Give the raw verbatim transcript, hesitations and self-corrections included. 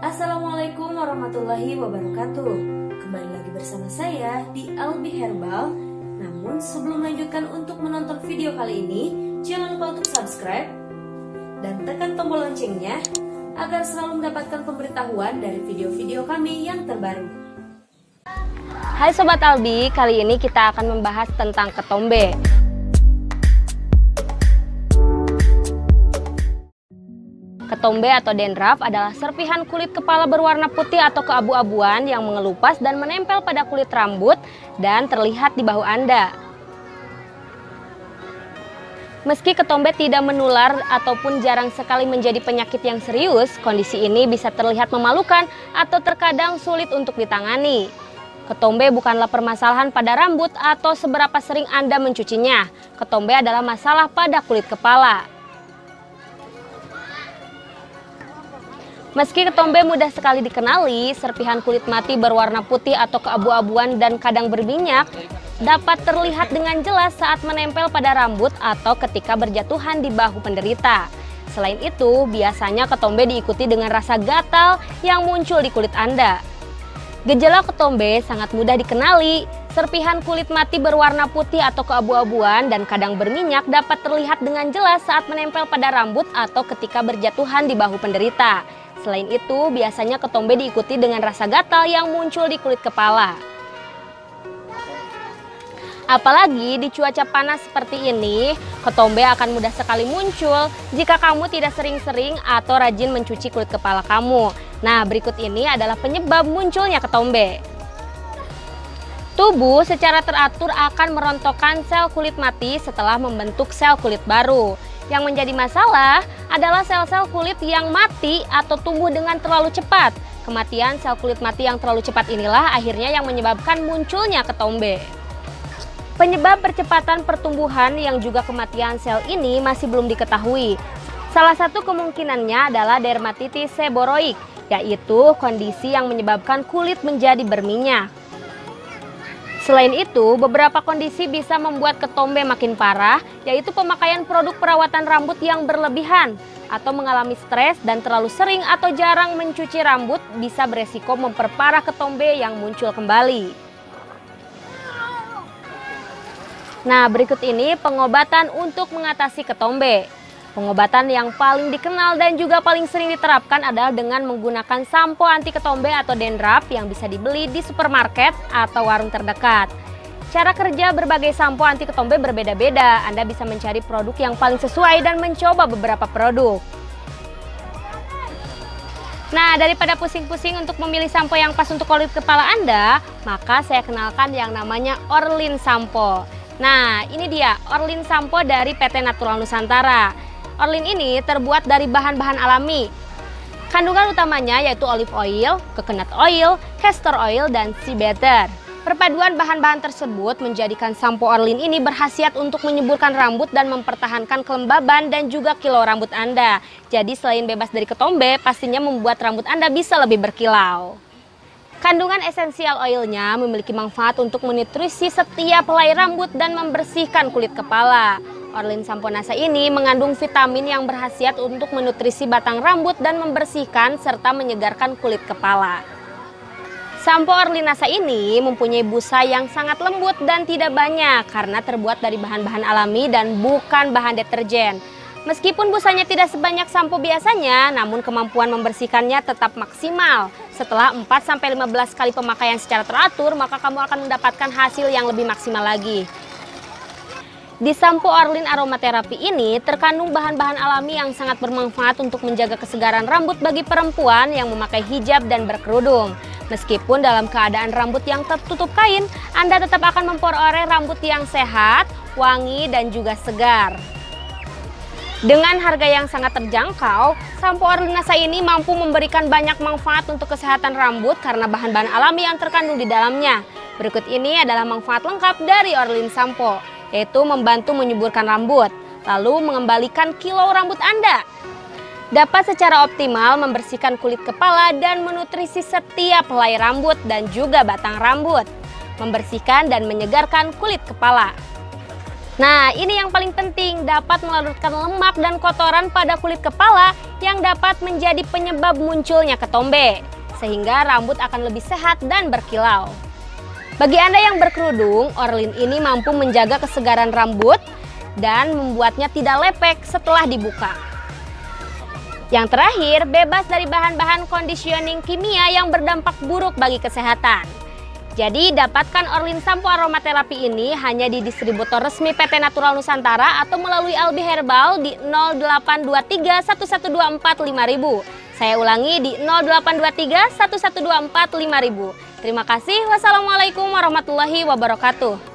Assalamualaikum warahmatullahi wabarakatuh. Kembali lagi bersama saya di Albi Herbal. Namun sebelum melanjutkan untuk menonton video kali ini, jangan lupa untuk subscribe dan tekan tombol loncengnya agar selalu mendapatkan pemberitahuan dari video-video kami yang terbaru. Hai Sobat Albi, kali ini kita akan membahas tentang ketombe. Ketombe atau dandruff adalah serpihan kulit kepala berwarna putih atau keabu-abuan yang mengelupas dan menempel pada kulit rambut dan terlihat di bahu Anda. Meski ketombe tidak menular ataupun jarang sekali menjadi penyakit yang serius, kondisi ini bisa terlihat memalukan atau terkadang sulit untuk ditangani. Ketombe bukanlah permasalahan pada rambut atau seberapa sering Anda mencucinya. Ketombe adalah masalah pada kulit kepala. Meski ketombe mudah sekali dikenali, serpihan kulit mati berwarna putih atau keabu-abuan dan kadang berminyak dapat terlihat dengan jelas saat menempel pada rambut atau ketika berjatuhan di bahu penderita. Selain itu, biasanya ketombe diikuti dengan rasa gatal yang muncul di kulit Anda. Gejala ketombe sangat mudah dikenali. Serpihan kulit mati berwarna putih atau keabu-abuan dan kadang berminyak dapat terlihat dengan jelas saat menempel pada rambut atau ketika berjatuhan di bahu penderita. Selain itu, biasanya ketombe diikuti dengan rasa gatal yang muncul di kulit kepala. Apalagi di cuaca panas seperti ini, ketombe akan mudah sekali muncul jika kamu tidak sering-sering atau rajin mencuci kulit kepala kamu. Nah, berikut ini adalah penyebab munculnya ketombe. Tubuh secara teratur akan merontokkan sel kulit mati setelah membentuk sel kulit baru. Yang menjadi masalah adalah sel-sel kulit yang mati atau tumbuh dengan terlalu cepat. Kematian sel kulit mati yang terlalu cepat inilah akhirnya yang menyebabkan munculnya ketombe. Penyebab percepatan pertumbuhan yang juga kematian sel ini masih belum diketahui. Salah satu kemungkinannya adalah dermatitis seboroik, yaitu kondisi yang menyebabkan kulit menjadi berminyak. Selain itu, beberapa kondisi bisa membuat ketombe makin parah, yaitu pemakaian produk perawatan rambut yang berlebihan, atau mengalami stres dan terlalu sering atau jarang mencuci rambut bisa beresiko memperparah ketombe yang muncul kembali. Nah, berikut ini pengobatan untuk mengatasi ketombe. Pengobatan yang paling dikenal dan juga paling sering diterapkan adalah dengan menggunakan sampo anti ketombe atau dandruff yang bisa dibeli di supermarket atau warung terdekat. Cara kerja berbagai sampo anti ketombe berbeda-beda. Anda bisa mencari produk yang paling sesuai dan mencoba beberapa produk. Nah, daripada pusing-pusing untuk memilih sampo yang pas untuk kulit kepala Anda, maka saya kenalkan yang namanya Orlin Sampo. Nah, ini dia Orlin Sampo dari P T Natural Nusantara. Orlin ini terbuat dari bahan-bahan alami. Kandungan utamanya yaitu olive oil, coconut oil, castor oil, dan sea butter. Perpaduan bahan-bahan tersebut menjadikan sampo Orlin ini berkhasiat untuk menyuburkan rambut dan mempertahankan kelembaban dan juga kilau rambut Anda. Jadi selain bebas dari ketombe, pastinya membuat rambut Anda bisa lebih berkilau. Kandungan esensial oilnya memiliki manfaat untuk menutrisi setiap helai rambut dan membersihkan kulit kepala. Orlin Sampo Nasa ini mengandung vitamin yang berkhasiat untuk menutrisi batang rambut dan membersihkan serta menyegarkan kulit kepala. Sampo Orlin Nasa ini mempunyai busa yang sangat lembut dan tidak banyak karena terbuat dari bahan-bahan alami dan bukan bahan deterjen. Meskipun busanya tidak sebanyak sampo biasanya, namun kemampuan membersihkannya tetap maksimal. Setelah empat sampai lima belas kali pemakaian secara teratur, maka kamu akan mendapatkan hasil yang lebih maksimal lagi. Di sampo Orlin Aromaterapi ini terkandung bahan-bahan alami yang sangat bermanfaat untuk menjaga kesegaran rambut bagi perempuan yang memakai hijab dan berkerudung. Meskipun dalam keadaan rambut yang tertutup kain, Anda tetap akan memperoleh rambut yang sehat, wangi, dan juga segar. Dengan harga yang sangat terjangkau, sampo Orlin Nasa ini mampu memberikan banyak manfaat untuk kesehatan rambut karena bahan-bahan alami yang terkandung di dalamnya. Berikut ini adalah manfaat lengkap dari Orlin Sampo, yaitu membantu menyuburkan rambut, lalu mengembalikan kilau rambut Anda. Dapat secara optimal membersihkan kulit kepala dan menutrisi setiap helai rambut dan juga batang rambut. Membersihkan dan menyegarkan kulit kepala. Nah, ini yang paling penting, dapat melarutkan lemak dan kotoran pada kulit kepala yang dapat menjadi penyebab munculnya ketombe, sehingga rambut akan lebih sehat dan berkilau. Bagi Anda yang berkerudung, Orlin ini mampu menjaga kesegaran rambut dan membuatnya tidak lepek setelah dibuka. Yang terakhir, bebas dari bahan-bahan conditioning kimia yang berdampak buruk bagi kesehatan. Jadi dapatkan Orlin Sampo Aromaterapi ini hanya di distributor resmi P T Natural Nusantara atau melalui Albi Herbal di nol delapan dua tiga satu satu dua empat lima ribu. Saya ulangi di nol delapan dua tiga satu satu dua empat lima ribu. Terima kasih. Wassalamualaikum warahmatullahi wabarakatuh.